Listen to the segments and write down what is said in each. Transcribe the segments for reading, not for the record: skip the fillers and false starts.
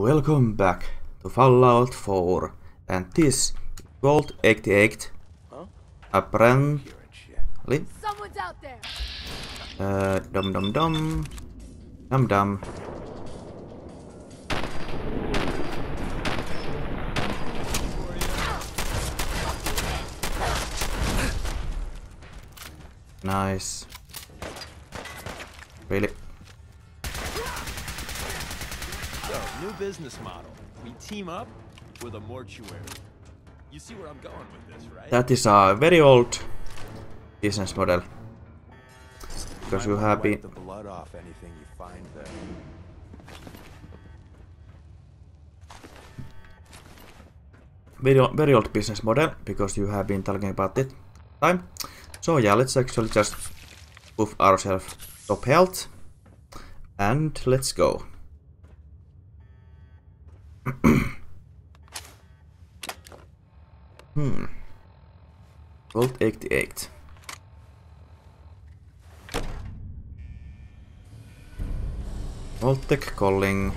Welcome back to Fallout 4, and this is Vault 88. Apparently. Someone's out there. Dum dum dum. Dum dum. Nice. Really? So, new business model. We team up with a mortuary. You see where I'm going with this, right? That is a very old business model. Because you have been... the blood off anything you find there. Very old business model, because you have been talking about it time. So yeah, let's actually just buff ourselves top health. And let's go. Vault 88. Vault-Tec calling.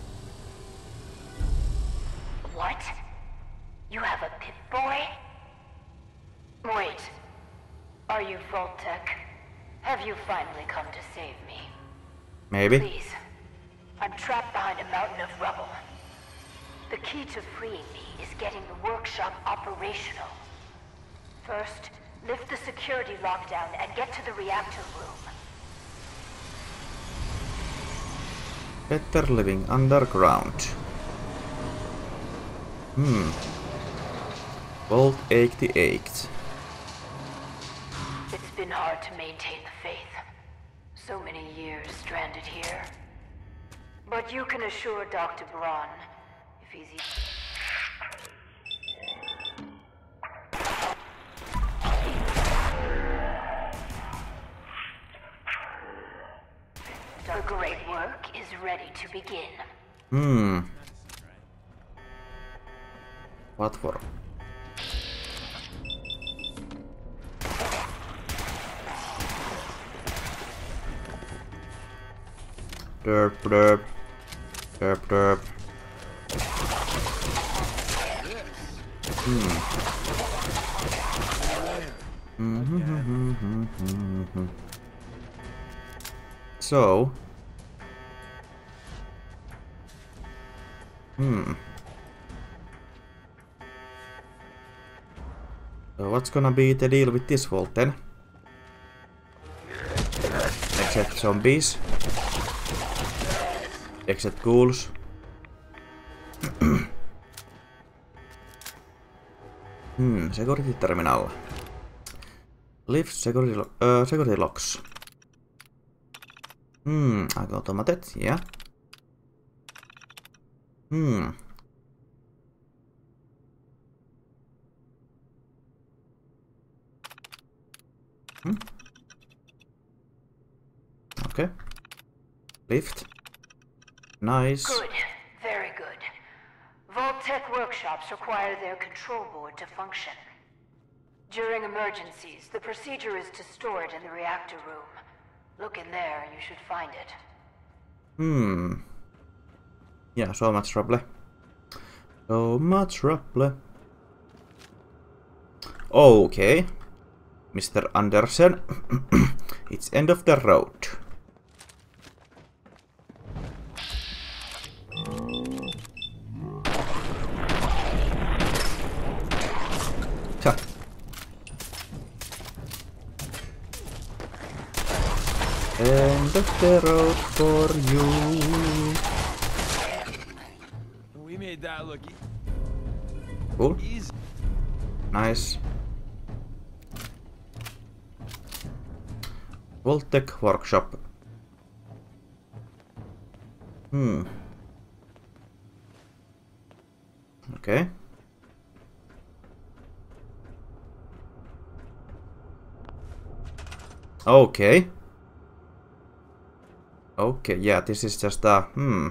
What? You have a Pip-Boy? Wait. Are you Vault-Tec? Have you finally come to save me? Maybe. Please. I'm trapped behind a mountain of rubble. The key to freeing me is getting the workshop operational. First, lift the security lockdown and get to the reactor room. Better living underground. Vault 88. It's been hard to maintain the faith. So many years stranded here. But you can assure Dr. Braun, if he's the great work is ready to begin. What for? Derp derp. Derp derp. So So what's gonna be the deal with this vault then? Except zombies. Except ghouls. Security terminal. Lift security locks. Automated, yeah. Okay. Lift. Nice. Good. Very good. Vault-Tec workshops require their control board to function. During emergencies, the procedure is to store it in the reactor room. Look in there, you should find it. Yeah, so much trouble. So much trouble. Okay. Mr. Anderson. It's end of the road. Ha. End of the road for you. We made that look Cool. easy. Nice. Vault-Tec workshop. Okay. Okay. Okay, yeah, this is just a...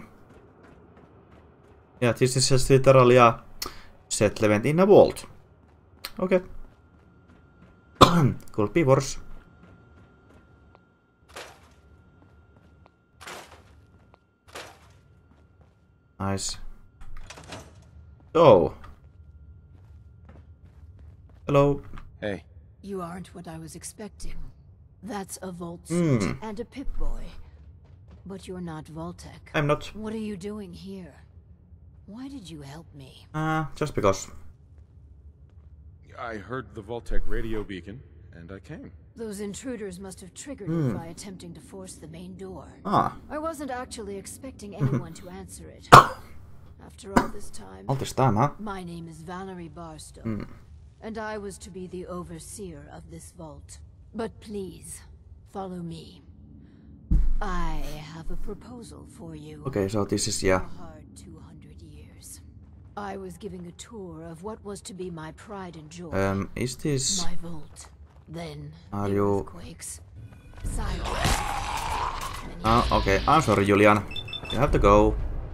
Yeah, this is just literally a settlement in a vault. Okay. Could be worse. Nice. So. Hello. Hey. You aren't what I was expecting. That's a Vault suit and a Pip-Boy. But you're not Vault-Tec. I'm not. What are you doing here? Why did you help me? Just because. I heard the Vault-Tec radio beacon, and I came. Those intruders must have triggered it by attempting to force the main door. Ah. I wasn't actually expecting anyone to answer it. After all this time, All this time, huh? my name is Valerie Barstow, and I was to be the overseer of this vault. But please, follow me. I have a proposal for you. Okay, so this is, yeah. A hard 200 years. I was giving a tour of what was to be my pride and joy. Is this... My vault. Then Are the you... earthquakes. Silence. okay. I'm sorry, Julian. You have to go.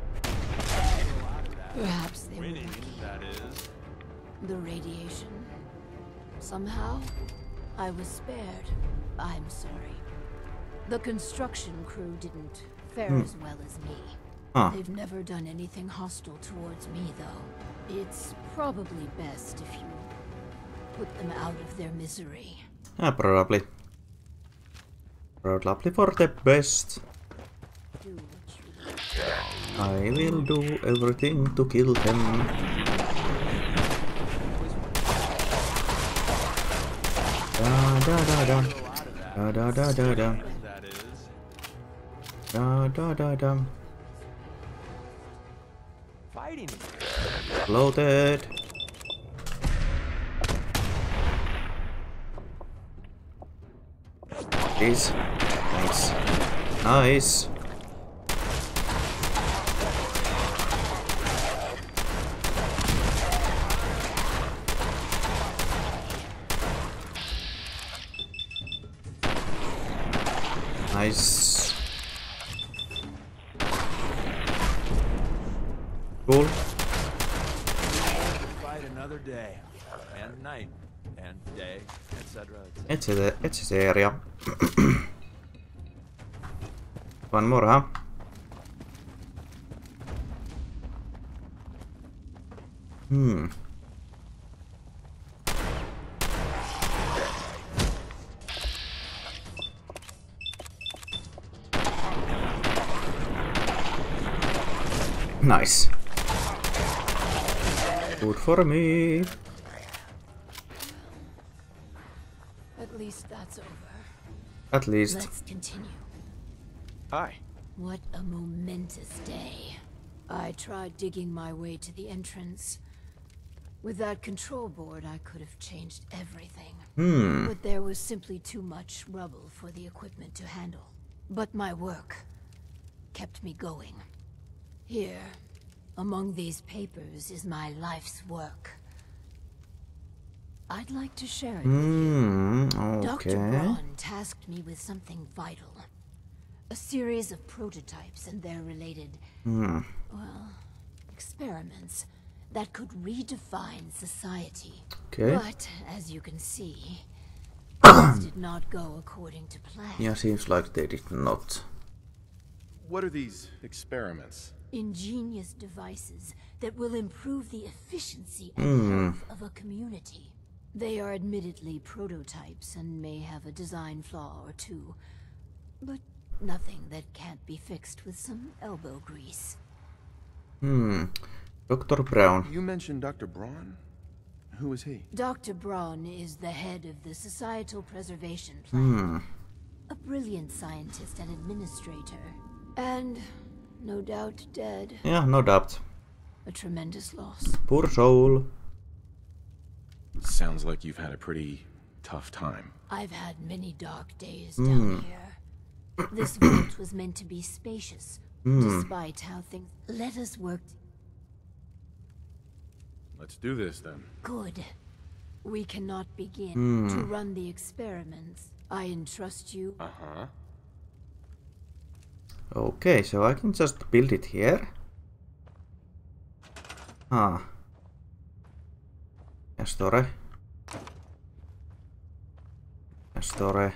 Perhaps they were Winning, lucky. that is. The radiation. Somehow, I was spared. I'm sorry. The construction crew didn't fare as well as me. Huh. They've never done anything hostile towards me, though. It's probably best if you put them out of their misery. Probably. Probably for the best. Do what you I will do everything to kill them. Da da da da. Da da da da da. That is. Da da da da. Fighting. Loaded. Please. Thanks. Nice. Nice. Cool. Fight another day. And night. And day. Etc. Etc. One more, huh? Nice. Good for me. At least that's over. At least. Let's continue. Hi. What a momentous day. I tried digging my way to the entrance. With that control board, I could have changed everything. But there was simply too much rubble for the equipment to handle. But my work kept me going. Here, among these papers, is my life's work. I'd like to share it with you. Dr. Okay. Braun tasked me with something vital. A series of prototypes and their related, well, experiments that could redefine society. Okay. But, as you can see, things did not go according to plan. Yeah, seems like they did not. What are these experiments? Ingenious devices that will improve the efficiency and health of a community. They are admittedly prototypes and may have a design flaw or two, but nothing that can't be fixed with some elbow grease. Dr. Brown. You mentioned Dr. Braun? Who is he? Dr. Braun is the head of the Societal Preservation Plan. A brilliant scientist and administrator. And, no doubt, dead. Yeah, no doubt. A tremendous loss. Poor soul. Sounds like you've had a pretty tough time. I've had many dark days down here. This vault was meant to be spacious, despite how things... Let us work... Let's do this then. Good. We cannot begin to run the experiments. I entrust you. Uh-huh. Okay, so I can just build it here. Store. Store.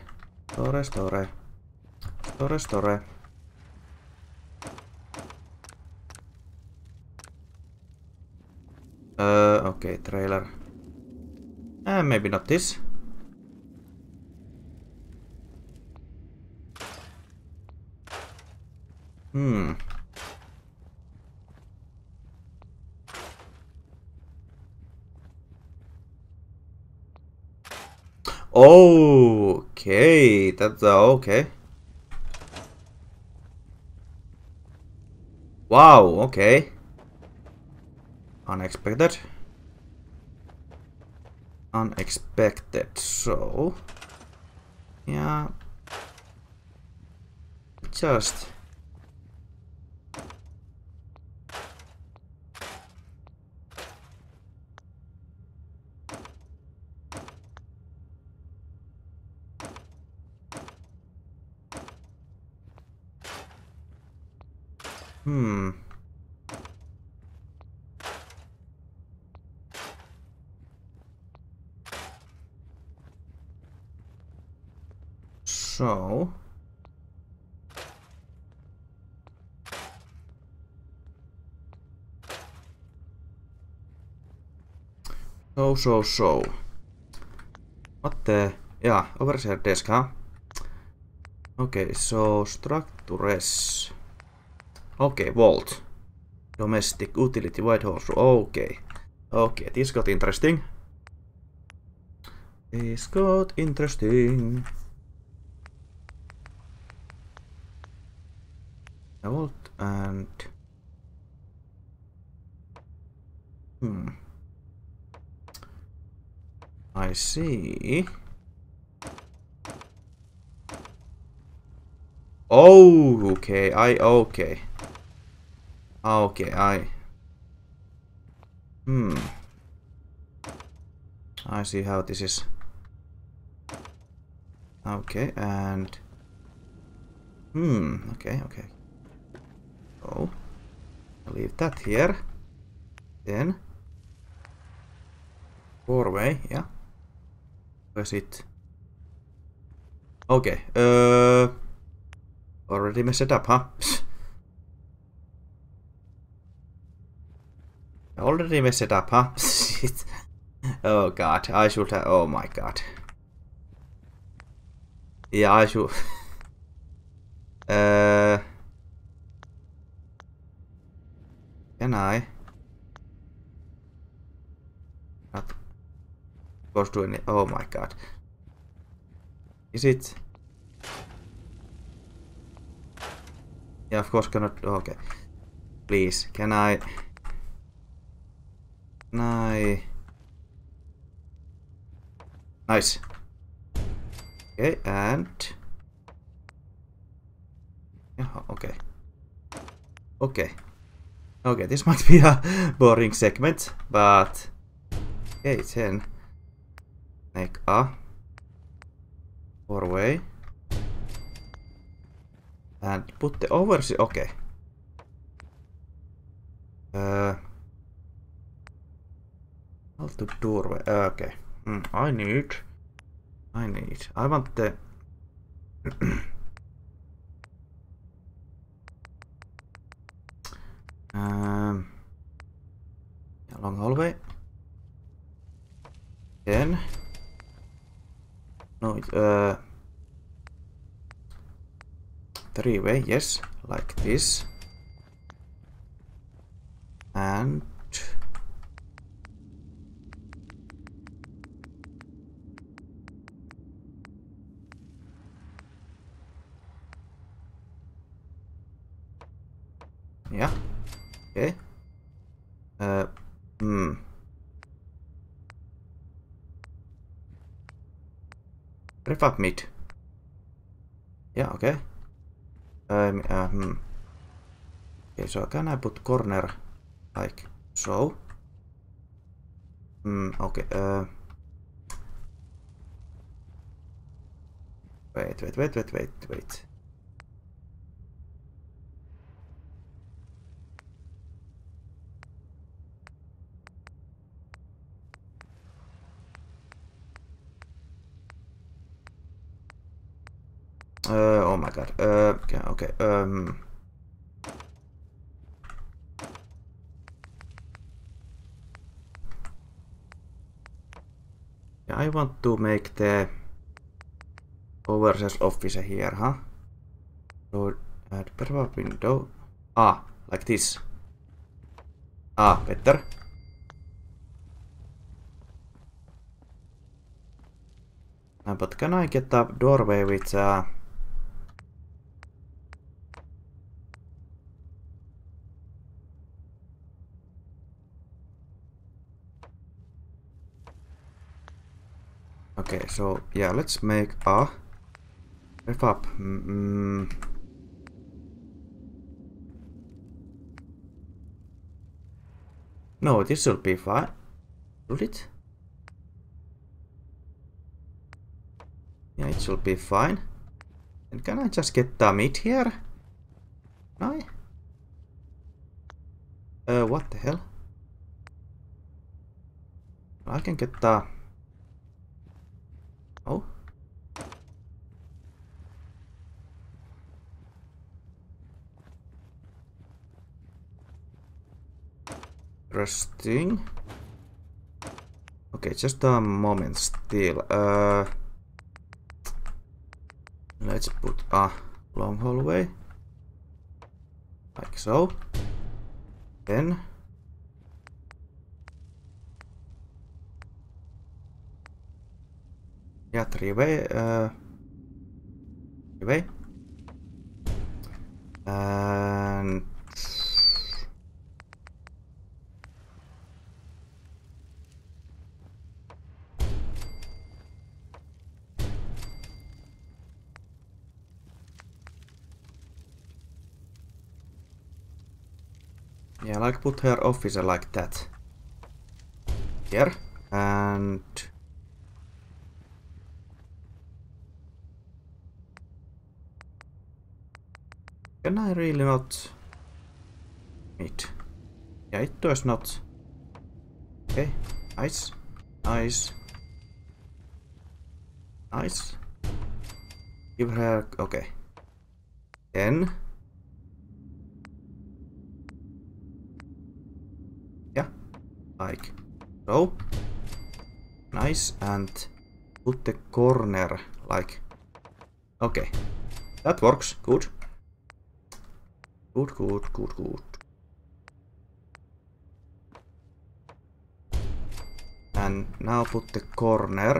Okay, trailer. Maybe not this. Okay, that's okay. Wow, okay. Unexpected. Unexpected, so... Yeah... Just... So... So... What the... Yeah, overseer desk, huh? Okay, so structures... Okay, vault. Domestic, utility, Whitehall. Okay. Okay, this got interesting. This got interesting. Vault and... I see. Oh, okay, okay. Okay, I see how this is. Okay, and... okay. So, I'll leave that here. Then... Doorway, yeah. Where's it? Okay, already messed it up, huh? Already messed it up, huh? Shit. Oh god, I should have... Oh my god. Yeah, I should... Can I? Not... Goes to any... Oh my god. Is it? Yeah, of course cannot... Okay. Please, can I... Nice. Okay, and... Yeah, okay. Okay, this might be a boring segment, but... Okay, then... Make a... doorway. And put the overseer... Okay. How to doorway... Okay. I want the... long hallway. Then... No, three-way, yes, like this. And... Yeah. Okay. Prefab mid. Yeah, okay. Okay, so can I put corner like so? Okay. Wait. Oh my god. Okay. Yeah, I want to make the overseer's office here, huh? So add perma window. Ah, like this. Ah, better. But can I get a doorway with okay, so yeah, let's make a ref up. No, this should be fine. Should it? Yeah, it should be fine. And can I just get the meat here? No. What the hell? I can get the... Oh. Interesting. Okay, just a moment still. Let's put a long hallway. Like so. Then... yeah, three-way. Three-way. And... yeah, like put her officer like that. Here. And... can I really not... meet? Yeah, it does not. Okay, nice. Nice. Nice. Give her... okay. Then... yeah, like so. Nice, and put the corner like... okay. That works, good. Good, good, good, good. And now put the corner.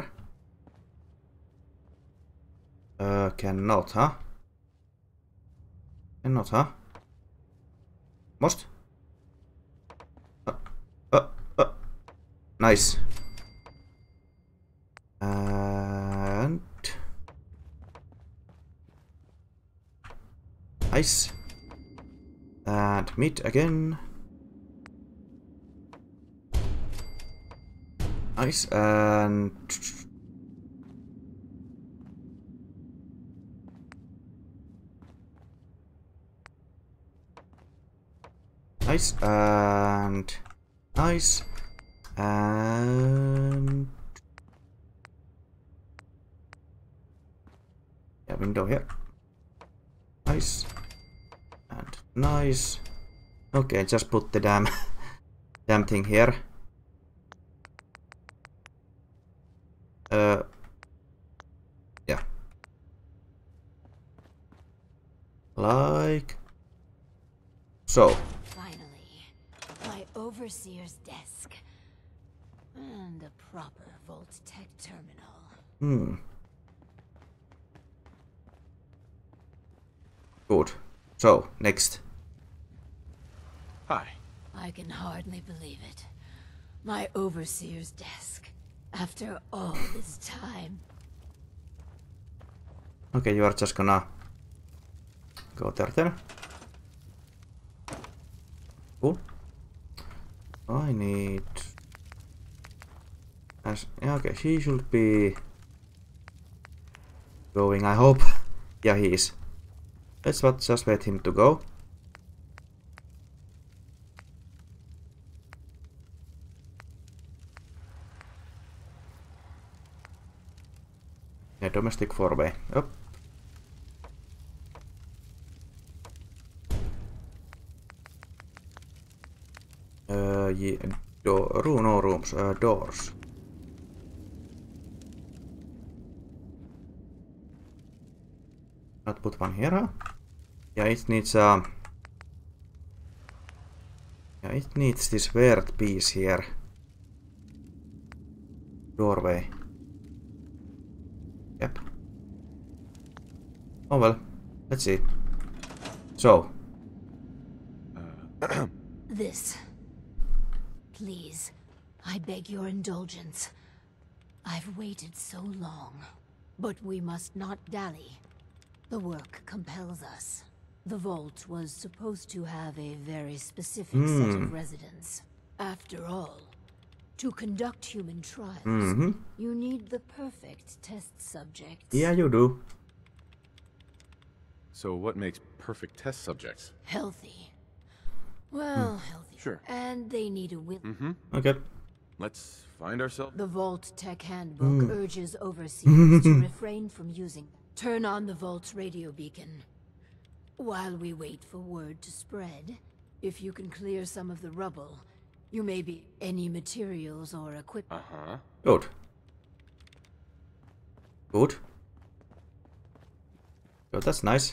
Cannot, huh? Cannot, huh? Must? Nice. And... nice. And meat again. Nice, and... nice, and... nice, and... yeah, window here. Nice. And nice. Okay, just put the damn thing here. Yeah. Like so. Finally, my overseer's desk. And a proper Vault-Tec terminal. Good. So, next. Hi. I can hardly believe it. My overseer's desk. After all this time. Okay, you are just gonna go there then. Cool. I need... yeah, okay, he should be going, I hope. Yeah, he is. Let's just wait him to go. Yeah, domestic four-way. Up. Yeah, no rooms, doors. cannot put one here, huh? Yeah, it needs this weird piece here. Doorway. Yep. Oh well, let's see. So. This. Please, I beg your indulgence. I've waited so long. But we must not dally. The work compels us. The vault was supposed to have a very specific set of residents. After all, to conduct human trials, you need the perfect test subjects. Yeah, you do. So what makes perfect test subjects? Healthy. Well, healthy. Sure. And they need a will. Okay. Let's find ourselves. The Vault Tech Handbook urges overseers to refrain from using. Turn on the Vault's radio beacon. While we wait for word to spread, if you can clear some of the rubble, you may be any materials or equipment. Good. Good. So that's nice.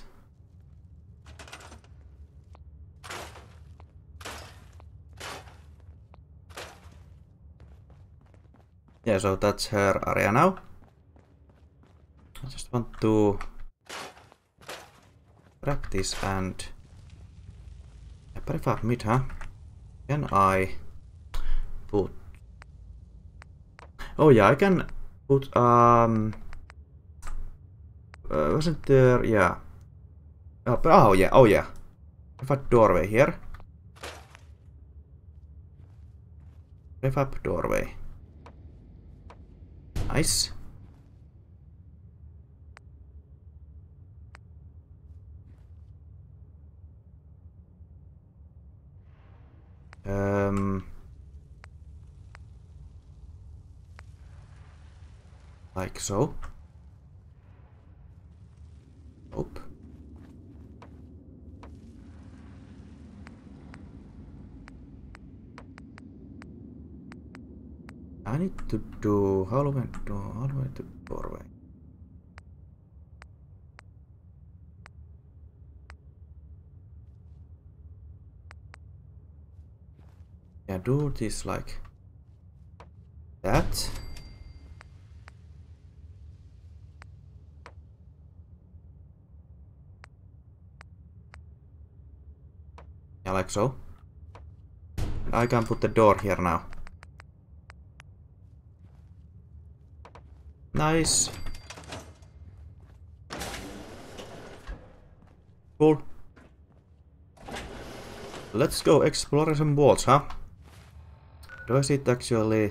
Yeah, so that's her area now. I just want to practice and prefab mid, huh? Can I put? Oh yeah, I can put wasn't there? Yeah. Oh yeah. Prefab doorway here. Prefab doorway. Nice. Like so. Nope. I need to do how do I do doorway? Yeah, do this like that. Yeah, like so. And I can put the door here now. Nice. Cool. Let's go explore some vaults, huh? Does it actually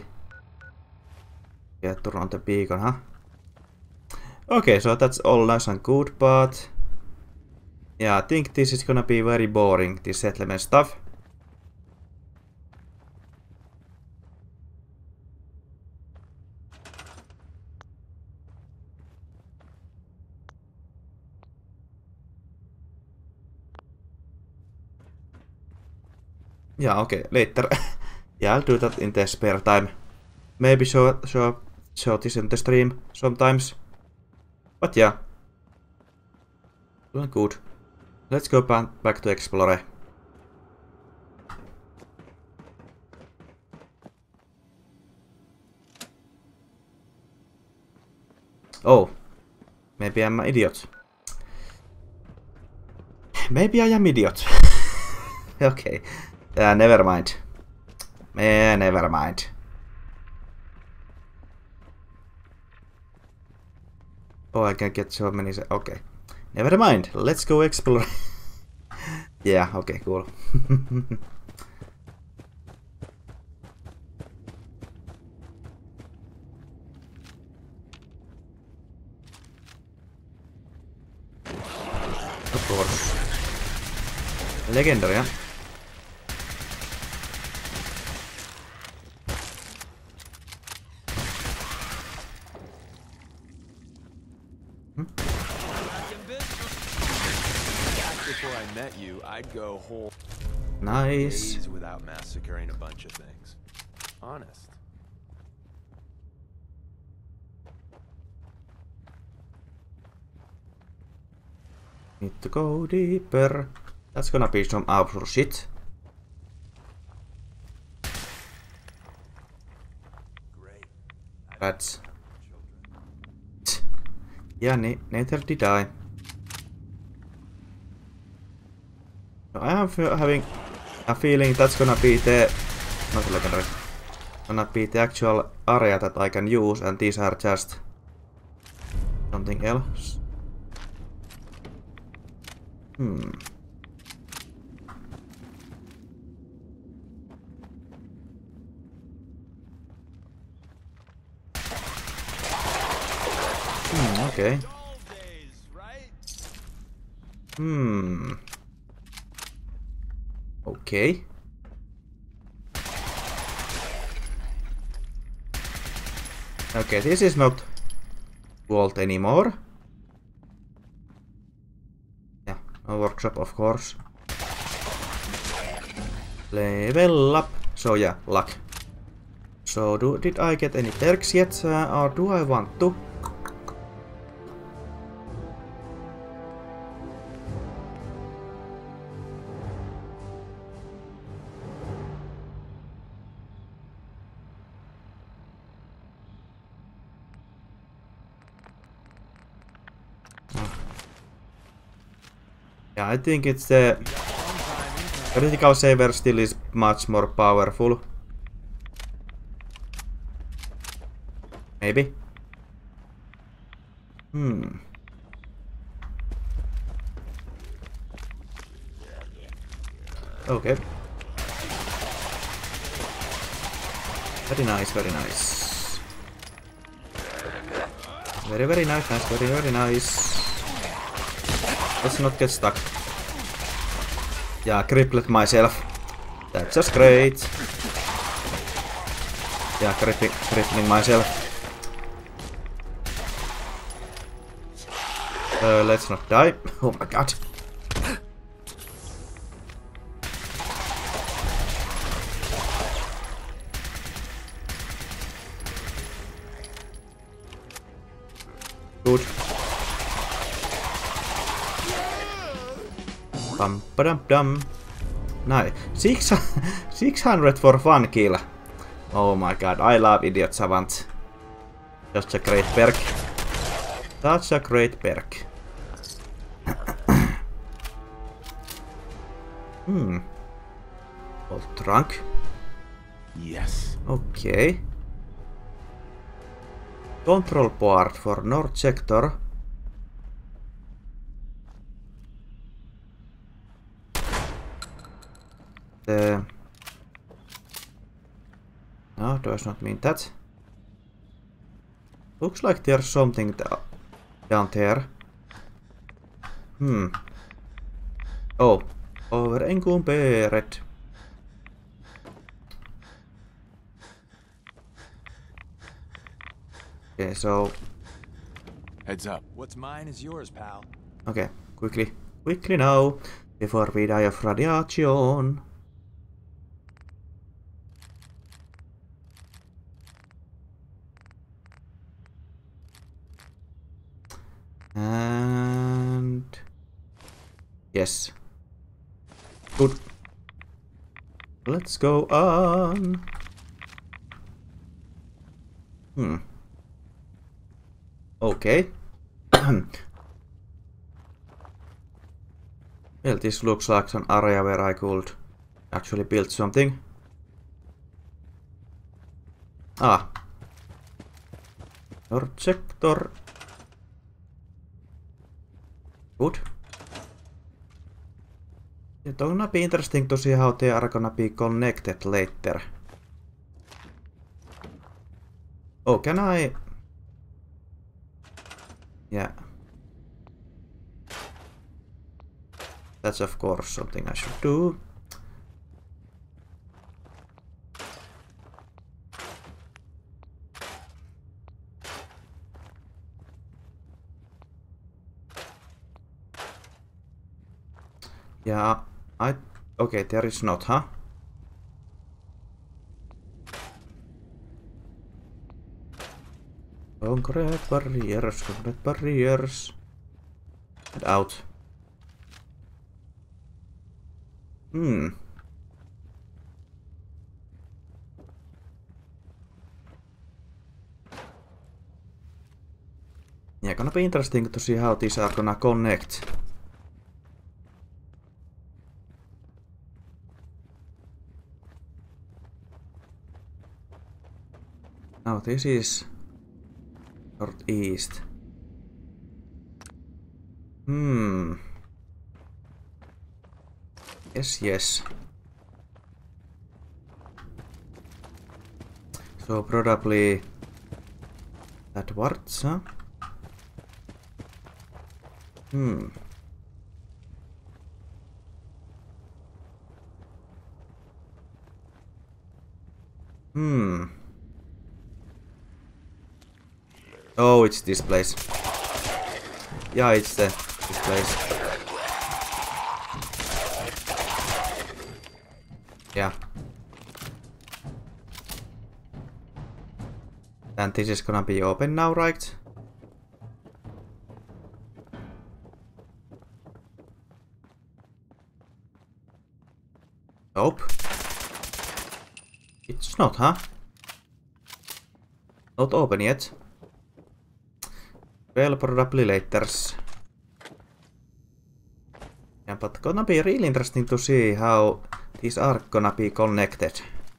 get around the beacon, huh? Okay, so that's all nice and good, but yeah, I think this is gonna be very boring, this settlement stuff. Yeah, okay, later. Yeah, I'll do that in the spare time. Maybe show this in the stream sometimes. But yeah. Doing good. Let's go back to Explore. Oh. Maybe I'm an idiot. Maybe I am idiot. Okay. Never mind. Never mind. Oh, I can get so many. Okay. Never mind. Let's go explore. Yeah, okay, cool. Of course. Legendary, huh? Before I met you, I'd go whole Nice. days without massacring a bunch of things. Honest. Need to go deeper. That's gonna be some absolute shit. Rats. Yeah, neither did I. I am having a feeling that's gonna be the... not legendary. Gonna be the actual area that I can use, and these are just... something else. Okay. Okay. Okay, this is not vault anymore. Yeah, no workshop, of course. Level up. So yeah, luck. So did I get any perks yet, or do I want to? Yeah, I think it's the critical saver still is much more powerful. Maybe. Okay. Very nice, very nice. Very, very nice, very, very nice. Let's not get stuck. Yeah, crippled myself. That's just great. Yeah, crippling myself. Let's not die. Oh my god. Good. Bum ba dum. Nice. 600 for 1 kill. Oh my god, I love Idiot Savant. Just a great perk. Such a great perk. Old trunk. Yes. Okay. Control board for North Sector. No, does not mean that. Looks like there's something down there. Oh, overencumbered. Okay, so... Heads up. What's mine is yours, pal. Okay, quickly now, before we die of radiation. And... yes. Good. Let's go on. Okay. Well, this looks like an area where I could actually build something. Ah. North Sector. Good. It's gonna be interesting to see how they are gonna be connected later. Oh, can I... yeah. That's of course something I should do. Yeah, okay, there is not, huh? Concrete barriers. Get out. Yeah, gonna be interesting to see how these are gonna connect. Now this is northeast. Yes. So probably that huh? Oh, it's this place. Yeah, it's this place. Yeah. And this is gonna be open now, right? Nope. It's not, huh? Not open yet. Well, probably later. Yeah, but gonna be really interesting to see how these are gonna be connected.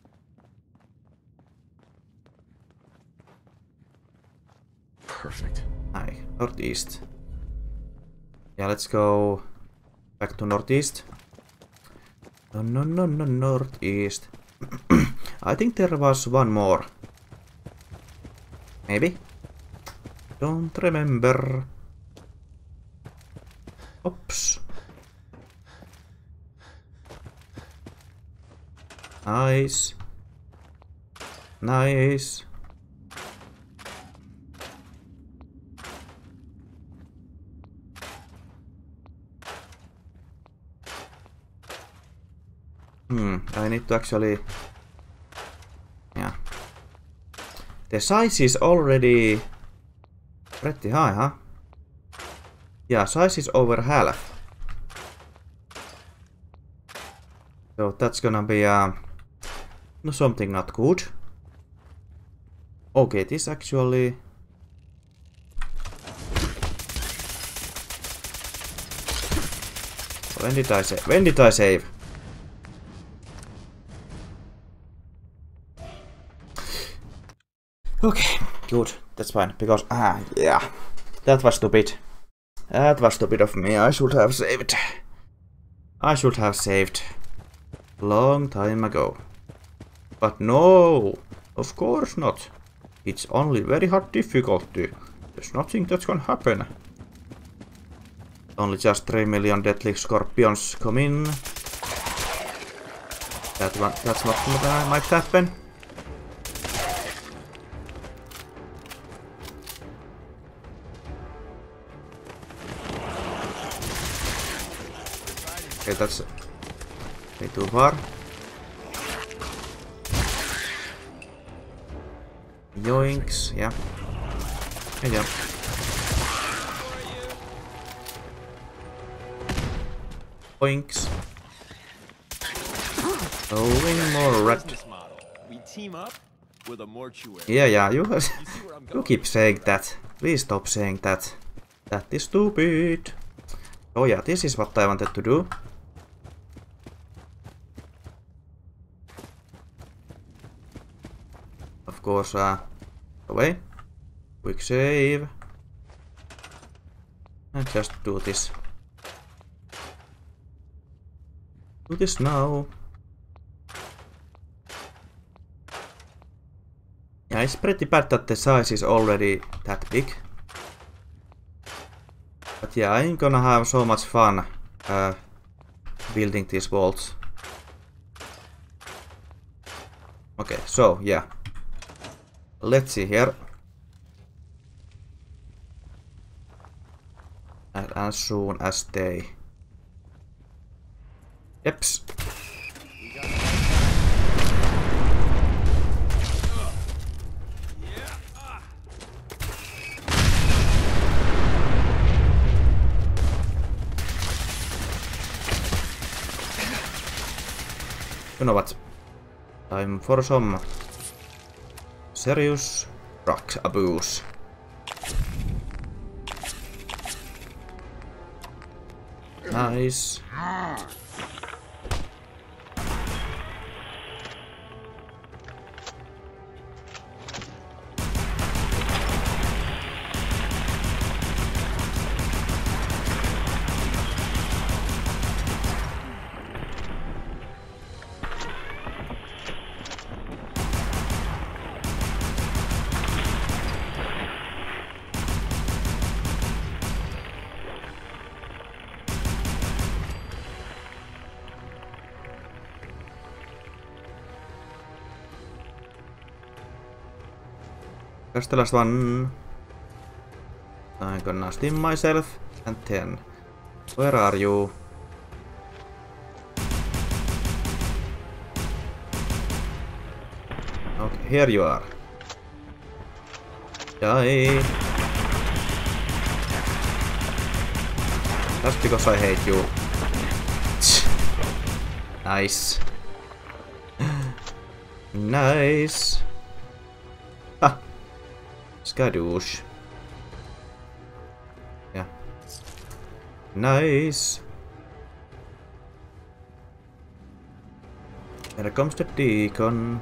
Perfect. Hi, northeast. Yeah, let's go back to northeast. No, northeast. I think there was one more. Maybe? Don't remember. Oops. Nice. Nice. I need to actually... Yeah. The size is already pretty high, huh? Yeah, size is over half. So that's gonna be something not good. Okay, this actually... When did I save? When did I save? Okay, good. That's fine. Because yeah, that was stupid. That was stupid of me. I should have saved. I should have saved long time ago. But no, of course not. It's only very hard difficulty. There's nothing that's gonna happen. Only just 3 million deadly scorpions come in. That's not what might happen. Okay, that's way too far. Yoinks, yeah. Yeah. Yoinks. Going more red. We team up with a mortuary. Yeah, you keep saying that. Please stop saying that. That is stupid. Oh yeah, this is what I wanted to do. Of course, away. Quick save. And just do this. Do this now. Yeah, it's pretty bad that the size is already that big. But yeah, I'm gonna have so much fun building these vaults. Okay, so yeah. Let's see here. And as soon as they... Yeps. You know what? Time for some serious drug abuse. Nice. Just the last one. I'm gonna stim myself and then. Where are you? Okay, here you are. Die. That's because I hate you. Nice. Nice. Ha. Skadoosh. Yeah. Nice. Here comes the deacon.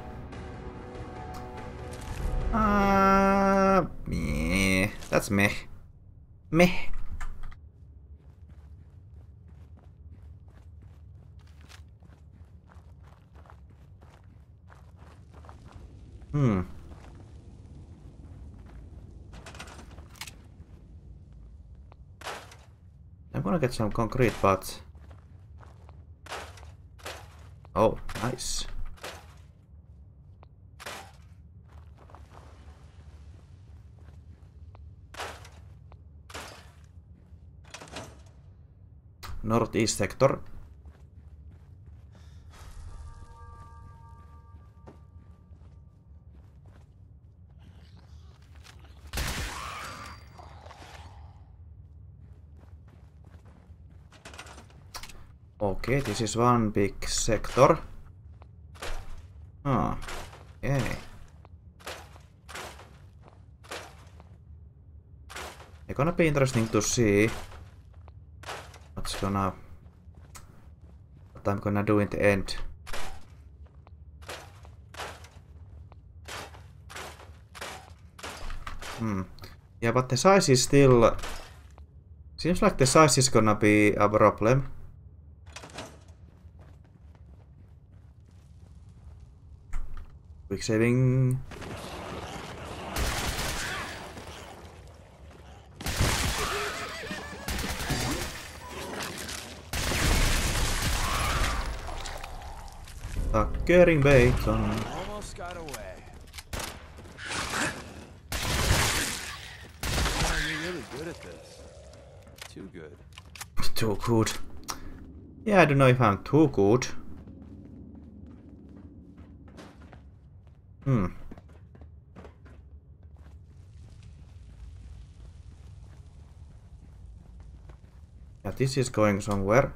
Meh. That's meh. Meh. I'm gonna get some concrete parts. Oh, nice. Northeast sector. Okay, this is one big sector. Oh, okay. It's gonna be interesting to see what I'm gonna do in the end. Yeah, but the size is still... Seems like the size is gonna be a problem. Quick saving. Getting bacon. Almost got away. You're really good at this. Too good. Too good. Yeah, I don't know if I'm too good. Yeah, this is going somewhere.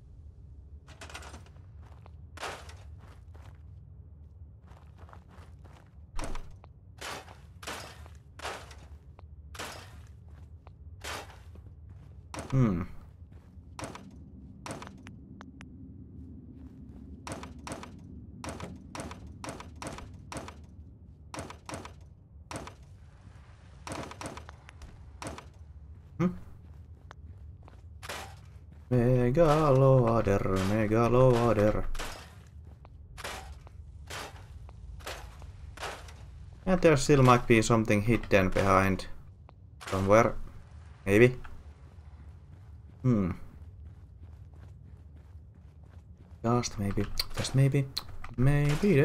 Megaloader. And there still might be something hidden behind somewhere. Maybe. Just maybe. Just maybe. Maybe.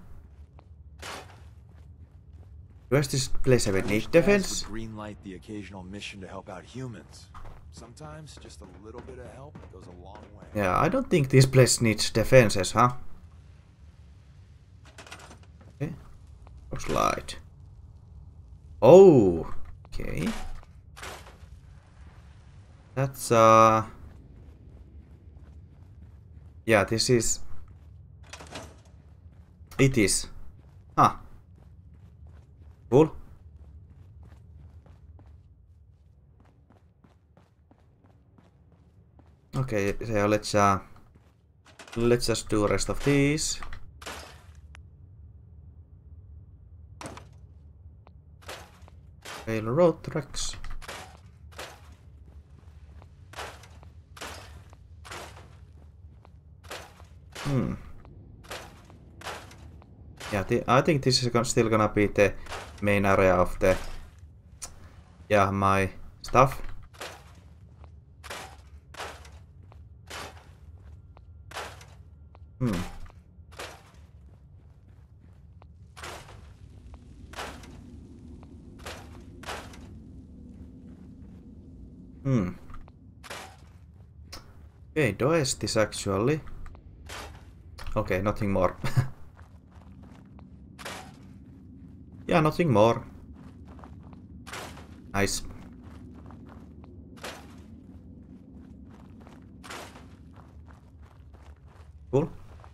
Does this place have any defense? Green light the occasional mission to help out humans. Sometimes just a little bit of help goes a long way. Yeah, I don't think this place needs defenses, huh? Okay. Slide. Oh, okay. That's yeah, this is It is. Ah. Cool. Okay, so let's just do the rest of these. Railroad tracks. Yeah, I think this is still gonna be the main area of the my stuff. Okay, does this actually? Okay, nothing more. Yeah, nothing more. Nice. Cool.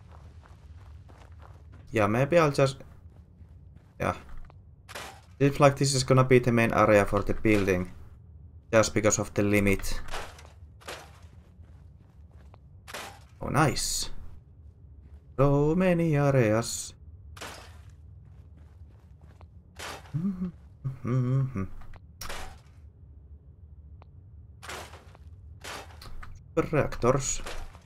Yeah, maybe I'll just... Yeah. Seems like this is gonna be the main area for the building. Just because of the limit. Oh, nice. So many areas. Reactors.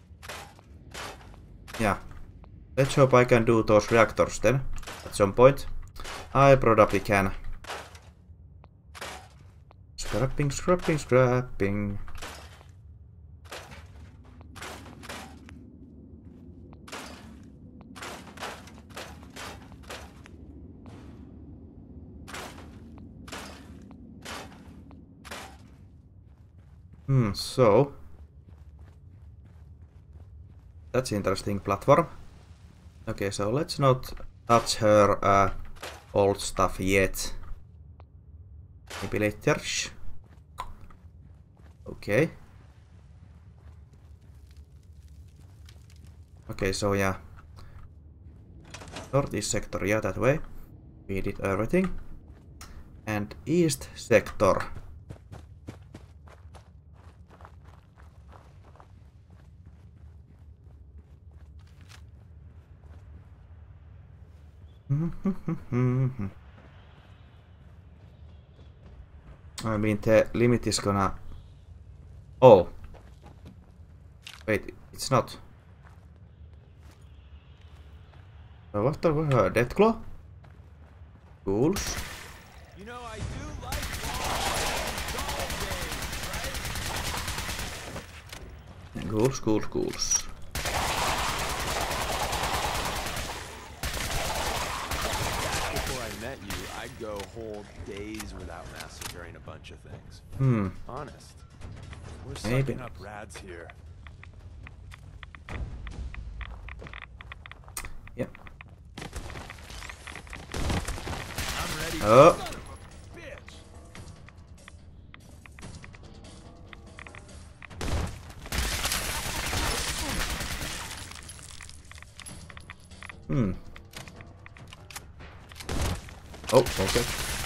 Yeah. Let's hope I can do those reactors then. At some point. I probably can. Scrapping, scrapping, scrapping. So that's interesting platform. Okay, so let's not touch her old stuff yet. Maybe later. Okay. Okay, so yeah. Northeast sector, yeah, that way. We did everything. And east sector. I mean, the limit is gonna... Oh. Wait, it's not. What the Deathclaw? Ghouls. You know, I do like Ghouls, ghouls, ghouls. Before I met you, I'd go whole days without massacring a bunch of things. Honest. We're sucking up rads here. Yeah. I'm ready. Oh. Son of a bitch. Oh, okay.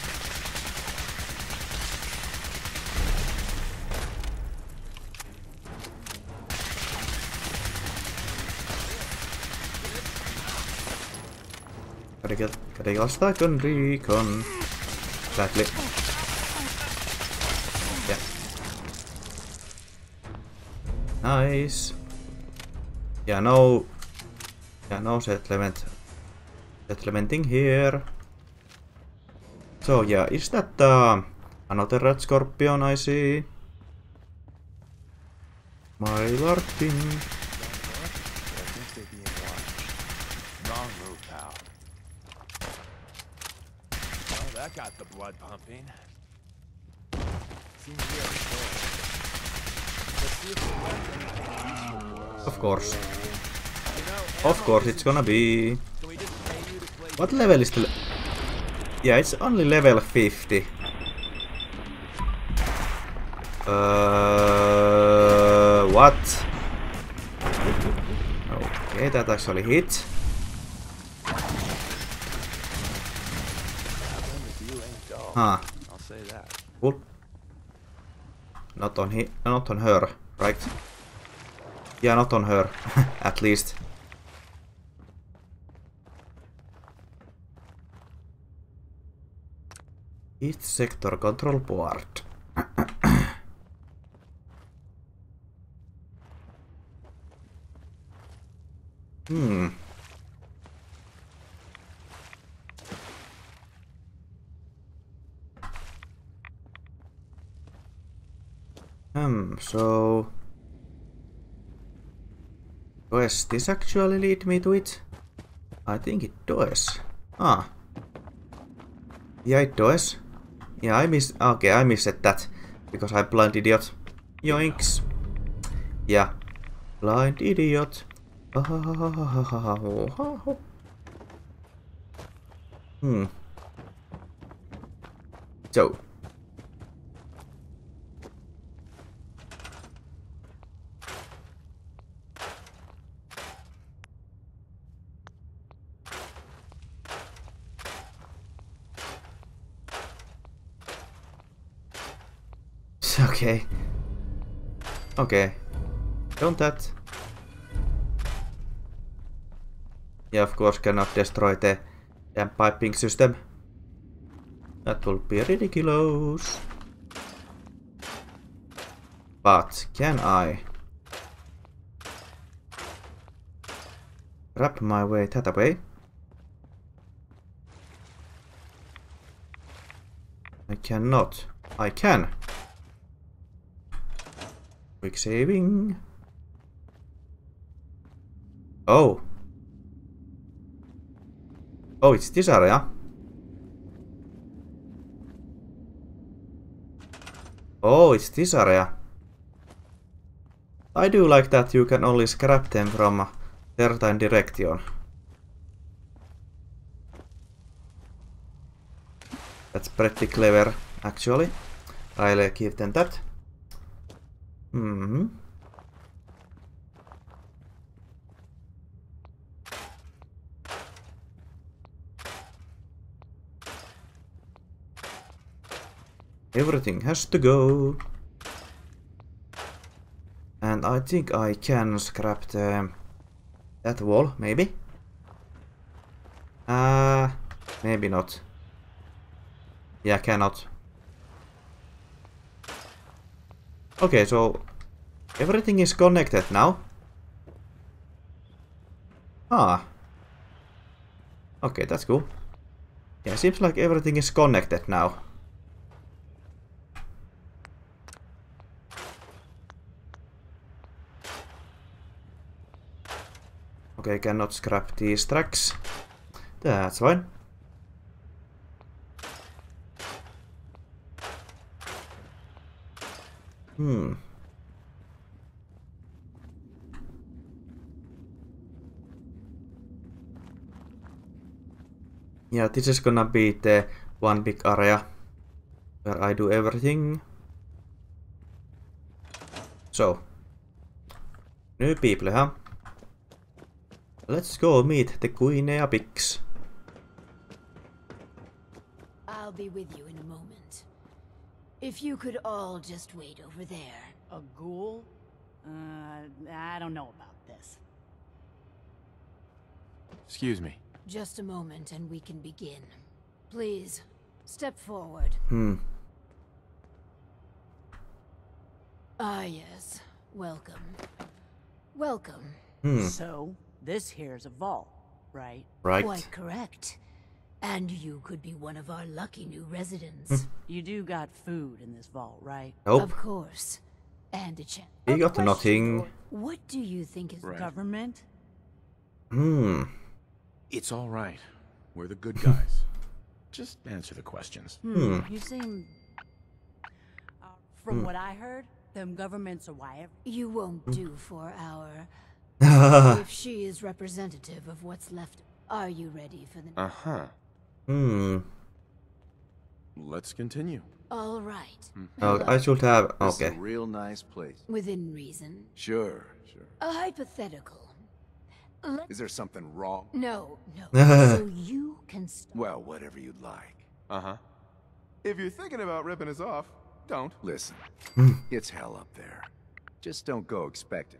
Kadikasta kun recon. Exactly. Yeah. Nice. Yeah, no settlementing here. So yeah, is that another red scorpion I see? My larkin. Wrong move, pal. Well, that got the blood pumping. Seems we have a choice. Let's see if the weapon is useful for us. Of course. You know, Of course it's gonna be. can we just pay you to play? What level is the... Yeah, it's only level 50. What? Okay, that actually hit. Ah. I'll say that. Cool. Not on her, right? Yeah, not on her, at least. East sector control board. So... Does this actually lead me to it? I think it does. Ah. Yeah, it does. Yeah, I missed that. Because I'm blind idiot. Yoinks. Yeah. Blind idiot. So. Okay. Okay. Don't that. Yeah, of course cannot destroy the damn piping system. That will be ridiculous. But can I wrap my way that way? I cannot. I can. Quick saving. Oh. Oh, it's this area. Oh, it's this area. I do like that you can only scrap them from a certain direction. That's pretty clever, actually. I'll give them that. Everything has to go. And I think I can scrap that wall, maybe? Maybe not. Yeah, cannot. Okay, so everything is connected now. Ah. Okay, that's cool. Yeah, seems like everything is connected now. Okay, cannot scrap these tracks. That's fine. Yeah, this is gonna be the one big area where I do everything. So, new people, huh? Let's go meet the Guinea pigs. I'll be with you in a moment. If you could all just wait over there. A ghoul? I don't know about this. Excuse me. Just a moment and we can begin. Please, step forward. Ah, yes. Welcome. Welcome. So, this here's a vault, right? Right. Quite correct. And you could be one of our lucky new residents. You do got food in this vault, right? Nope. Of course. And a chance. We got nothing. What do you think is Right. Government? It's all right. We're the good guys. Just answer the questions. You seem... from what I heard, them governments are why You won't do for our... if she is representative of what's left. Are you ready for the... Uh-huh. Let's continue. All right. Oh, I should have... This is Okay. a real nice place. Within reason. Sure, sure. A hypothetical. Is there something wrong? No. So you can start. Well, whatever you'd like. Uh-huh. If you're thinking about ripping us off, don't. Listen, it's hell up there. Just don't go expecting.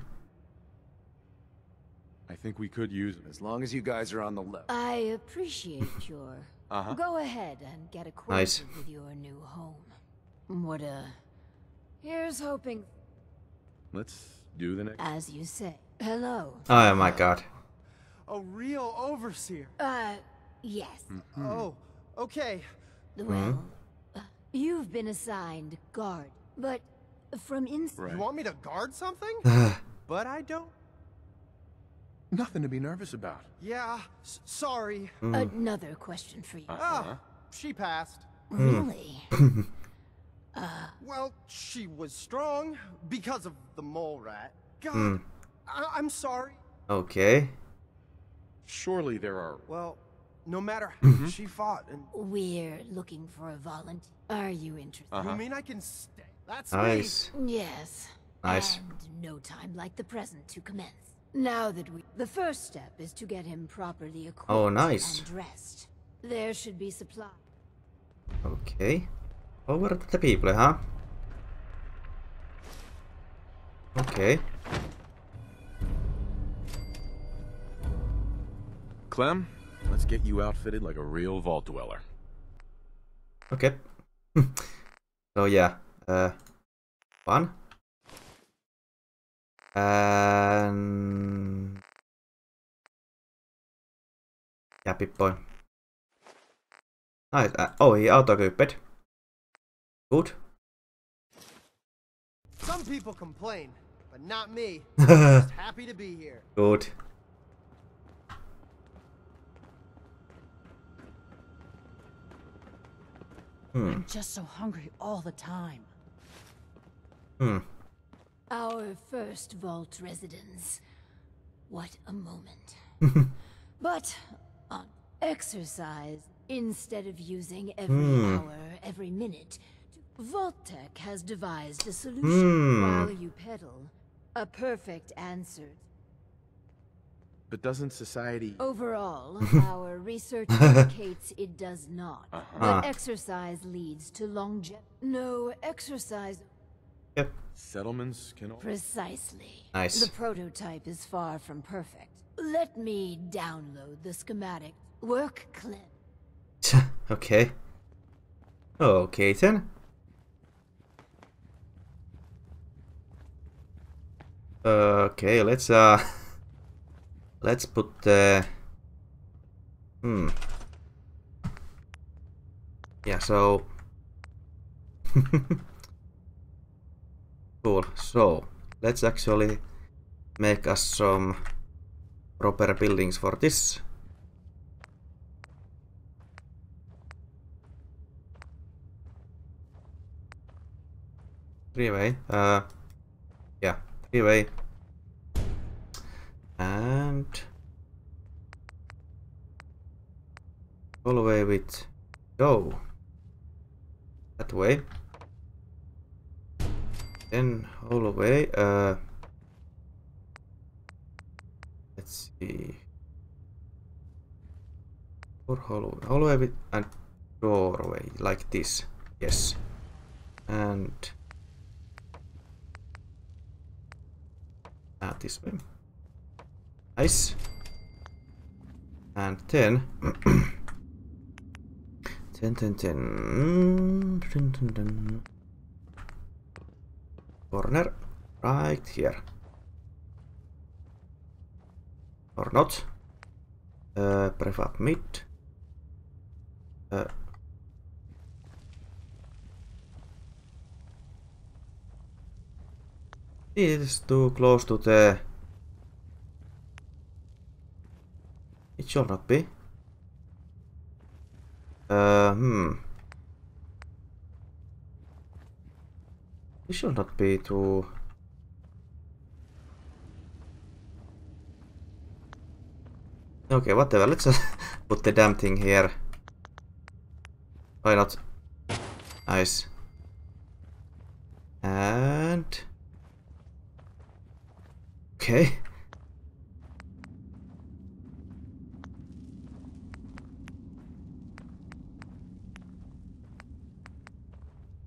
I think we could use him. As long as you guys are on the level. I appreciate your... Go ahead and get acquainted with your new home. What Here's hoping... Let's do the next. As you say. Hello. Oh my god. A real overseer. Yes. Oh, okay. Well, you've been assigned guard, but from inside... You want me to guard something? But I don't. Nothing to be nervous about. Yeah, sorry. Another question for you. She passed. Really? Well, she was strong because of the mole rat. God, I'm sorry. Okay. Surely there are... Well, no matter how she fought and... We're looking for a volunteer. Are you interested? You mean I can stay? That's Nice. Yes. Nice. And no time like the present to commence. Now that the first step is to get him properly equipped nice. and dressed. There should be supply. Okay. Over to the people, huh? Okay. Clem, let's get you outfitted like a real vault dweller. Okay. So yeah, fun. And yeah, Pip-Boy. Nice. Oh, he auto-equipped. Good. Some people complain, but not me. I'm just happy to be here. Good. I'm just so hungry all the time. Our first vault residence. What a moment. But on exercise, instead of using every hour, every minute, Vault-Tec has devised a solution while you pedal. A perfect answer. But doesn't society... Overall, our research indicates it does not. But exercise leads to longevity. No exercise... Yep. Settlements can... Precisely. Nice. The prototype is far from perfect. Let me download the schematic. Work, Clem. Okay. Okay then. Okay, let's put the yeah, so cool. So let's actually make us some proper buildings for this. Three-way. Yeah, three-way. And all the way with go that way. Then all the way. Let's see. Or hallway with and doorway like this. Yes. And this way. Nice. And then 10 corner right here. Or not. Prefab mid. It is too close to the... It should not be. It should not be too... Okay, whatever. Let's just put the damn thing here. Why not? Nice. And... Okay.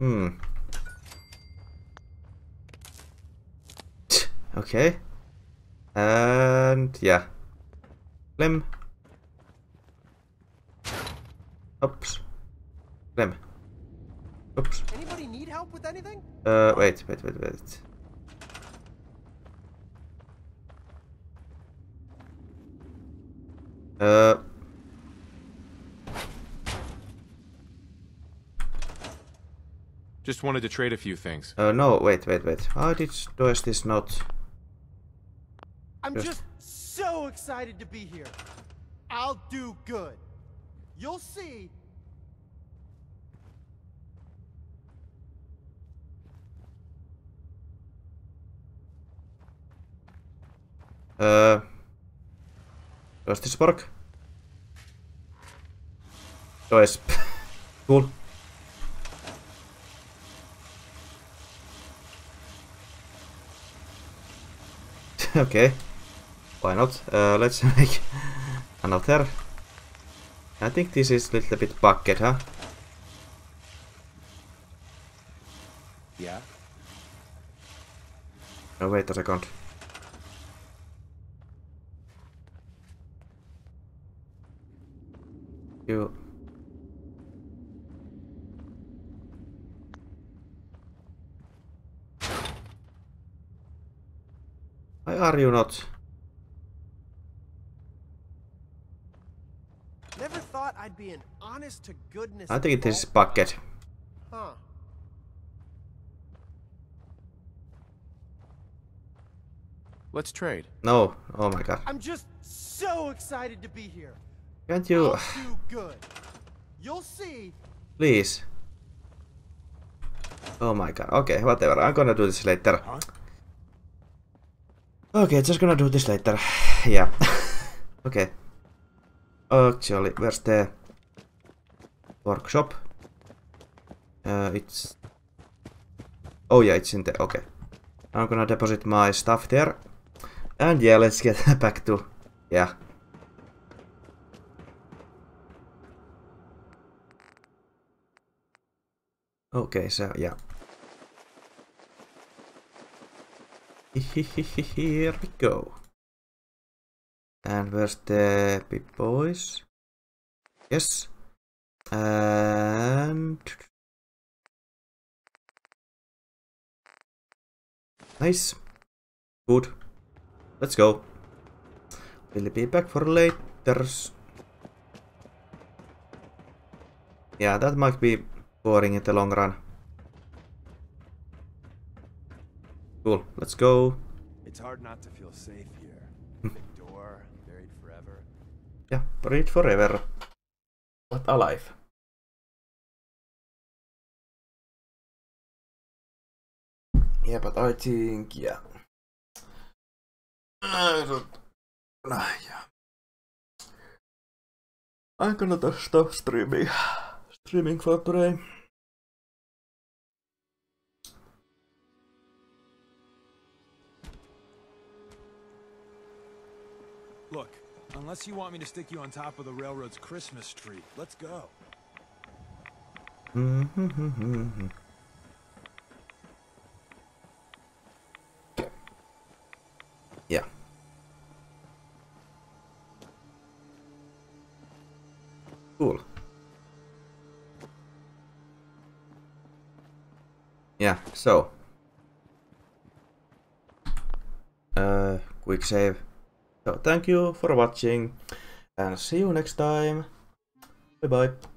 Okay. And yeah. Clem. Oops. Clem. Oops. Anybody need help with anything? Wait. Just wanted to trade a few things. No, wait. How does this not... I'm just so excited to be here. I'll do good. You'll see. Does this work? Does. Cool. Okay. Why not? Let's make another. I think this is a little bit bugged, huh? Yeah? Oh, wait a second. You... Why are you not? Never thought I'd be an honest to goodness. I think it is bugged. Huh. Let's trade. No. Oh my god. I'm just so excited to be here. Can't you... I'll do good. You'll see. Please. Oh my god. Okay, whatever. I'm gonna do this later. Huh? Okay, just gonna do this later. Yeah. Okay. Actually, where's the workshop? It's... Oh yeah, it's in there. Okay. I'm gonna deposit my stuff there. And yeah, let's get back to... Yeah. Okay, so yeah. Here we go. And where's the big boys? Yes. And... Nice. Good. Let's go. We'll be back for later. Yeah, that might be boring in the long run. Cool, let's go. It's hard not to feel safe here. Big door, buried forever. Yeah, buried forever. But alive. Yeah, but I think, yeah. I don't... yeah. I'm gonna stop streaming for today. Look, unless you want me to stick you on top of the railroad's Christmas tree, let's go. Yeah. Cool. Yeah, so. Quick save. So thank you for watching and see you next time. Bye bye.